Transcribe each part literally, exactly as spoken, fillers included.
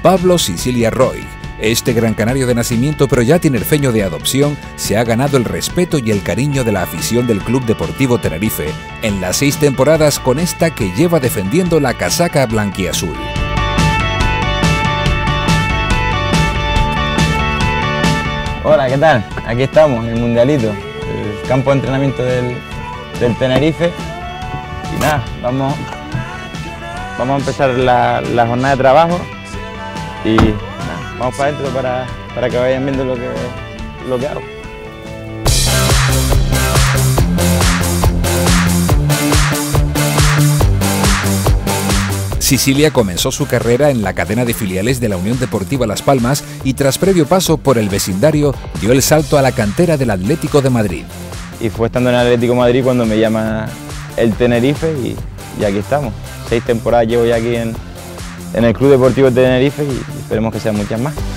Pablo Sicilia Roig. Este gran canario de nacimiento, pero ya tinerfeño de adopción, se ha ganado el respeto y el cariño de la afición del Club Deportivo Tenerife en las seis temporadas con esta que lleva defendiendo la casaca blanquiazul. Hola, ¿qué tal? Aquí estamos, en el Mundialito, el campo de entrenamiento del, del Tenerife. Y nada, vamos, vamos a empezar la, la jornada de trabajo y nada, vamos para adentro para, para que vayan viendo lo que, lo que hago. Sicilia comenzó su carrera en la cadena de filiales de la Unión Deportiva Las Palmas y tras previo paso por el vecindario dio el salto a la cantera del Atlético de Madrid. Y fue estando en el Atlético de Madrid cuando me llama el Tenerife y, y aquí estamos. Seis temporadas llevo ya aquí en, en el Club Deportivo Tenerife y esperemos que sean muchas más.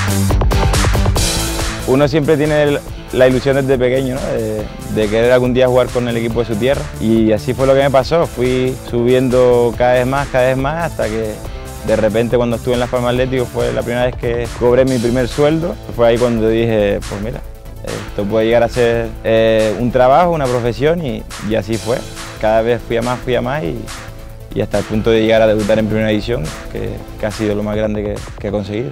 Uno siempre tiene la ilusión desde pequeño, ¿no? de, de querer algún día jugar con el equipo de su tierra y así fue lo que me pasó. Fui subiendo cada vez más, cada vez más hasta que de repente cuando estuve en Las Palmas Atlético fue la primera vez que cobré mi primer sueldo. Fue ahí cuando dije, pues mira, esto puede llegar a ser eh, un trabajo, una profesión y, y así fue. Cada vez fui a más, fui a más y, y hasta el punto de llegar a debutar en primera división, que, que ha sido lo más grande que, que he conseguido.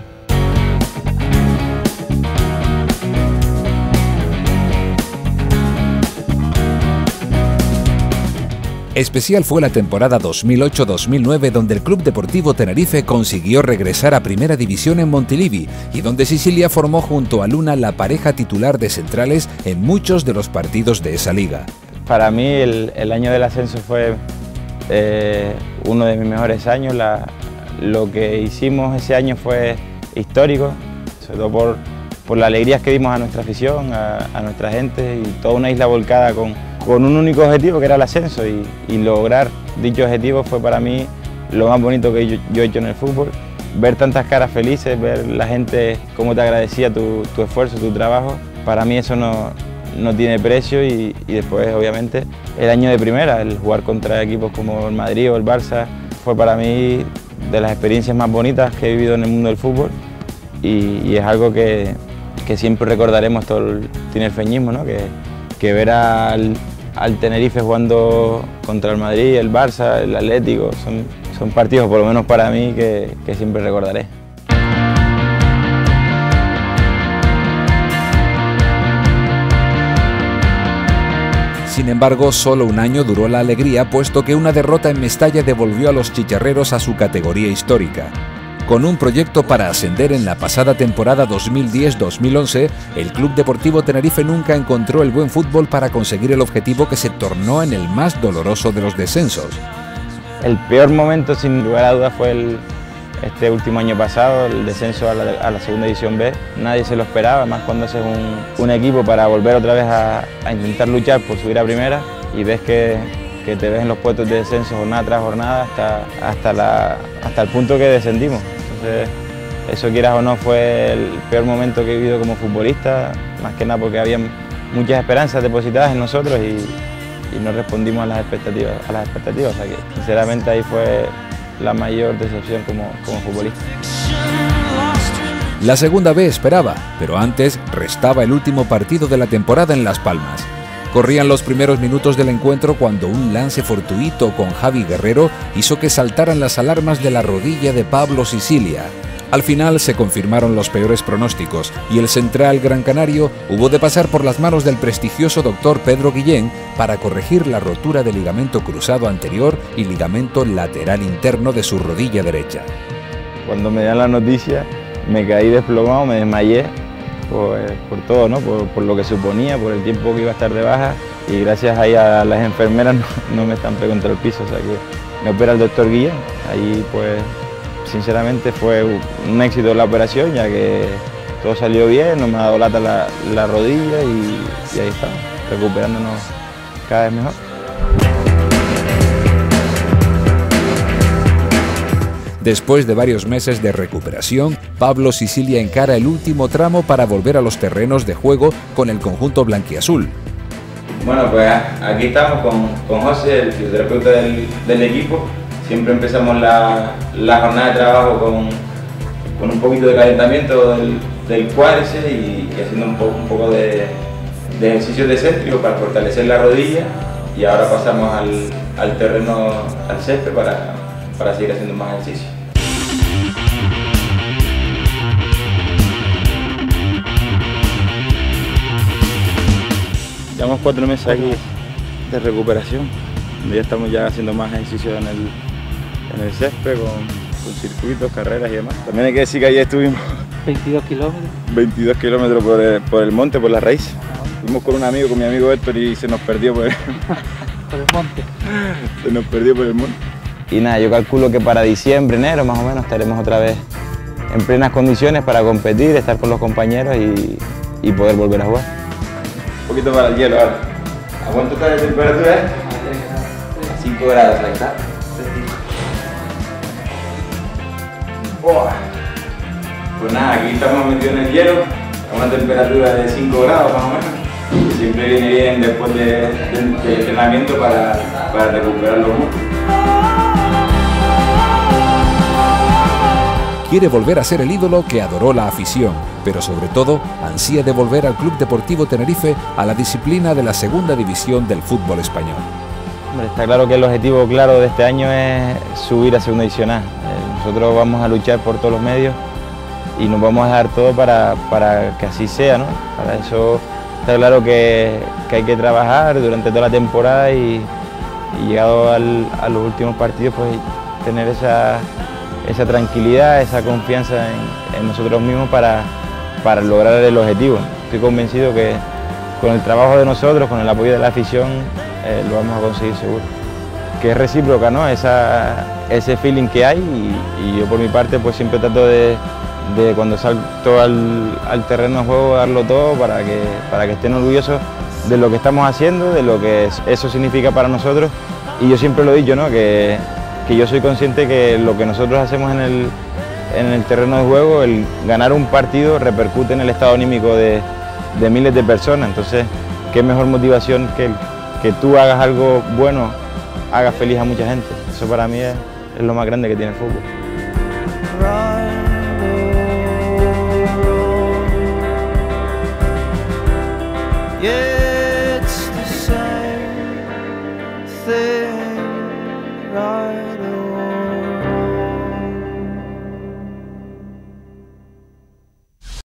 Especial fue la temporada dos mil ocho dos mil nueve donde el Club Deportivo Tenerife consiguió regresar a Primera División en Montilivi y donde Sicilia formó junto a Luna la pareja titular de centrales en muchos de los partidos de esa liga. Para mí el, el año del ascenso fue eh, uno de mis mejores años. La, lo que hicimos ese año fue histórico, sobre todo por, por las alegrías que dimos a nuestra afición, a, a nuestra gente y toda una isla volcada con, con un único objetivo que era el ascenso y, y lograr dicho objetivo fue para mí lo más bonito que yo, yo he hecho en el fútbol. Ver tantas caras felices, ver la gente cómo te agradecía tu, tu esfuerzo, tu trabajo, para mí eso no, no tiene precio y, y después obviamente el año de primera, el jugar contra equipos como el Madrid o el Barça fue para mí de las experiencias más bonitas que he vivido en el mundo del fútbol y, y es algo que, que siempre recordaremos todo el tinerfeñismo, ¿no? que, que ver al, al Tenerife jugando contra el Madrid, el Barça, el Atlético, son, son partidos por lo menos para mí que, que siempre recordaré. Sin embargo, solo un año duró la alegría, puesto que una derrota en Mestalla devolvió a los chicharreros a su categoría histórica. Con un proyecto para ascender en la pasada temporada dos mil diez dos mil once, el Club Deportivo Tenerife nunca encontró el buen fútbol para conseguir el objetivo que se tornó en el más doloroso de los descensos. El peor momento, sin lugar a dudas, fue el, este último año pasado, el descenso a la, a la segunda división B. Nadie se lo esperaba, más cuando haces un, un equipo para volver otra vez a, a intentar luchar por subir a primera y ves que, que te ves en los puestos de descenso jornada tras jornada hasta, hasta, la, hasta el punto que descendimos. Entonces, eso quieras o no fue el peor momento que he vivido como futbolista, más que nada porque había muchas esperanzas depositadas en nosotros y, y no respondimos a las expectativas, a las expectativas. O sea que sinceramente ahí fue la mayor decepción como, como futbolista. La segunda B esperaba, pero antes restaba el último partido de la temporada en Las Palmas. Corrían los primeros minutos del encuentro cuando un lance fortuito con Javi Guerrero hizo que saltaran las alarmas de la rodilla de Pablo Sicilia. Al final se confirmaron los peores pronósticos y el central gran canario hubo de pasar por las manos del prestigioso doctor Pedro Guillén para corregir la rotura del ligamento cruzado anterior y ligamento lateral interno de su rodilla derecha. Cuando me dan la noticia me caí desplomado, me desmayé. Por, por todo, ¿no? Por, por lo que suponía, por el tiempo que iba a estar de baja y gracias ahí a las enfermeras no, no me estampé contra el piso, o sea que me opera el doctor Guillén. Ahí pues sinceramente fue un éxito la operación ya que todo salió bien, no me ha dado lata la, la rodilla y, y ahí estamos, recuperándonos cada vez mejor. Después de varios meses de recuperación, Pablo Sicilia encara el último tramo para volver a los terrenos de juego con el conjunto blanquiazul. Bueno, pues aquí estamos con, con José, el fisioterapeuta del, del equipo. Siempre empezamos la, la jornada de trabajo con, con un poquito de calentamiento del, del cuádriceps y, y haciendo un poco, un poco de, de ejercicios de céntrico para fortalecer la rodilla, y ahora pasamos al, al terreno, al césped para, para seguir haciendo más ejercicio. Llevamos cuatro meses aquí de recuperación, donde ya estamos ya haciendo más ejercicios en el, en el césped, con, con circuitos, carreras y demás. También hay que decir que ayer estuvimos veintidós kilómetros. veintidós kilómetros por el, por el monte, por la raíz. Fuimos con un amigo, con mi amigo Héctor, y se nos perdió por el, por el monte. Se nos perdió por el monte. Y nada, yo calculo que para diciembre, enero más o menos estaremos otra vez en plenas condiciones para competir, estar con los compañeros y, y poder volver a jugar. Un poquito para el hielo ahora. ¿A cuánto está de temperatura? Eh? A cinco grados, ahí está. Buah. Pues nada, aquí estamos metidos en el hielo, a una temperatura de cinco grados más o menos. Siempre viene bien después de, de, de entrenamiento para, para recuperar los músculos. Quiere volver a ser el ídolo que adoró la afición, pero sobre todo ansía de volver al Club Deportivo Tenerife a la disciplina de la segunda división del fútbol español. Hombre, está claro que el objetivo claro de este año es subir a segunda división A. Eh, nosotros vamos a luchar por todos los medios y nos vamos a dar todo para, para que así sea, ¿no? Para eso está claro que, que hay que trabajar durante toda la temporada y, y llegado al, a los últimos partidos, pues tener esa, esa tranquilidad, esa confianza en, en nosotros mismos para, para lograr el objetivo. Estoy convencido que con el trabajo de nosotros, con el apoyo de la afición, eh, lo vamos a conseguir seguro. Que es recíproca, ¿no? Esa, ese feeling que hay y, y yo por mi parte pues siempre trato de, de cuando salto al, al terreno de juego darlo todo para que, para que estén orgullosos de lo que estamos haciendo, de lo que eso significa para nosotros. Y yo siempre lo he dicho, ¿no? Que, que yo soy consciente que lo que nosotros hacemos en el, en el terreno de juego, el ganar un partido repercute en el estado anímico de, de miles de personas. Entonces, qué mejor motivación que, que tú hagas algo bueno, hagas feliz a mucha gente. Eso para mí es, es lo más grande que tiene el fútbol.